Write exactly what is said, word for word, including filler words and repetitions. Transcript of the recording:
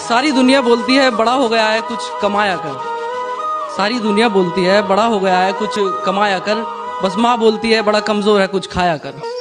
सारी दुनिया बोलती है बड़ा हो गया है कुछ कमाया कर। सारी दुनिया बोलती है बड़ा हो गया है कुछ कमाया कर, बस माँ बोलती है बड़ा कमजोर है कुछ खाया कर।